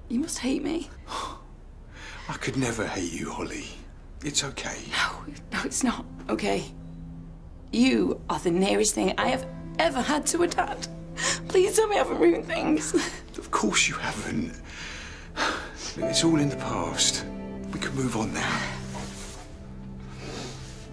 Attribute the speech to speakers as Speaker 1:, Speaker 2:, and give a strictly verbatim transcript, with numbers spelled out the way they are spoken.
Speaker 1: You must hate me.
Speaker 2: I could never hate you, Holly. It's okay.
Speaker 1: No, no, it's not okay. You are the nearest thing I have ever had to a dad. Please tell me I haven't ruined things.
Speaker 2: Of course you haven't. It's all in the past. We can move on now.